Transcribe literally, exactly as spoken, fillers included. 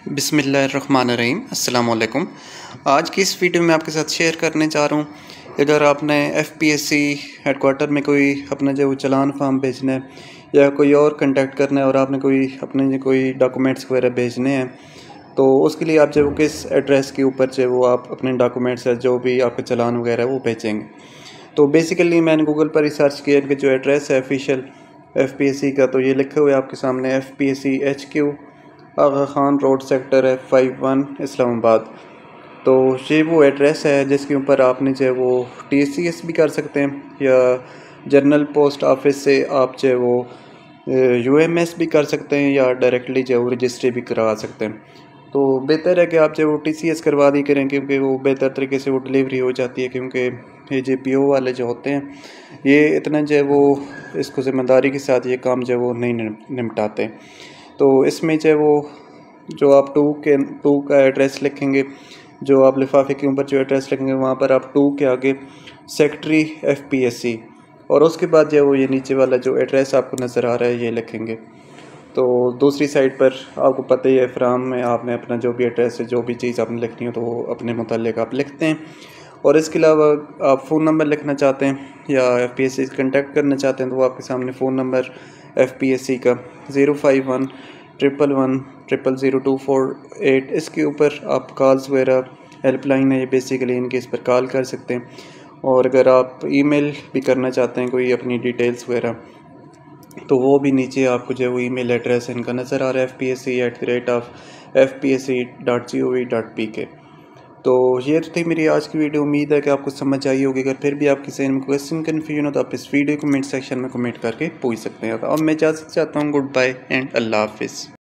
बिस्मिल्लाहिर्रहमानिर्रहीम अस्सलाम वालेकुम। आज की इस वीडियो में आपके साथ शेयर करने जा रहा हूँ, अगर आपने एफपीएससी हेडक्वार्टर में कोई अपना जो चलान फार्म भेजना है या कोई और कांटेक्ट करना है और आपने कोई अपने जो कोई डॉक्यूमेंट्स वगैरह भेजने हैं, तो उसके लिए आप जो किस एड्रेस के ऊपर जो वो आप अपने डॉक्यूमेंट्स है जो भी आपका चलान वगैरह है वो भेजेंगे। तो बेसिकली मैंने गूगल पर रिसर्च किया कि जो एड्रेस है ऑफिशियल एफपीएससी का, तो ये लिखे हुए आपके सामने F P S C H Q Agha Khan road sector है फाइव वन इस्लामाबाद। तो ये वो एड्रेस है जिसके ऊपर आपने जो है वो टी सी एस भी कर सकते हैं या जनरल पोस्ट ऑफिस से आप जो है वो यू एम एस भी कर सकते हैं या डायरेक्टली जो है वो रजिस्ट्री भी करवा सकते हैं। तो बेहतर है कि आप जो वो टी सी एस करवा दी करें, क्योंकि वो बेहतर तरीके से वो डिलीवरी हो जाती है, क्योंकि ये जे पी ओ वाले जो होते हैं ये इतना जो है वो इसको ज़िम्मेदारी के साथ ये काम जो है वो नहीं निपटाते। तो इसमें जो है वो जो आप टू के टू का एड्रेस लिखेंगे, जो आप लिफाफे के ऊपर जो एड्रेस लिखेंगे वहाँ पर आप टू के आगे सेक्रेटरी एफपीएससी और उसके बाद जो है वो ये नीचे वाला जो एड्रेस आपको नज़र आ रहा है ये लिखेंगे। तो दूसरी साइड पर आपको पता ही है फ्राम में आपने अपना जो भी एड्रेस है जो भी चीज़ आपने लिखनी हो तो वो अपने मुताल्लिक आप लिखते हैं। और इसके अलावा आप फ़ोन नंबर लिखना चाहते हैं या एफ पी एस सी से कंटेक्ट करना चाहते हैं तो वो आपके सामने phone number F P S C का zero five one triple one triple zero two four eight, इसके ऊपर आप कॉल्स वगैरह हेल्पलाइन है ये बेसिकली, इनके इस पर कॉल कर सकते हैं। और अगर आप ईमेल भी करना चाहते हैं कोई अपनी डिटेल्स वगैरह, तो वो भी नीचे आपको जो वो ईमेल एड्रेस इनका नज़र आ रहा है F P S C at the rate of F P S C dot G O V dot P K. तो ये तो थी मेरी आज की वीडियो। उम्मीद है कि आपको समझ आई होगी। अगर फिर भी आपकी जहन में क्वेश्चन कन्फ्यूजन हो तो आप इस वीडियो कमेंट सेक्शन में कमेंट करके पूछ सकते हैं। अब मैं इजाज़त चाहता हूँ। गुड बाय एंड अल्लाह हाफिज़।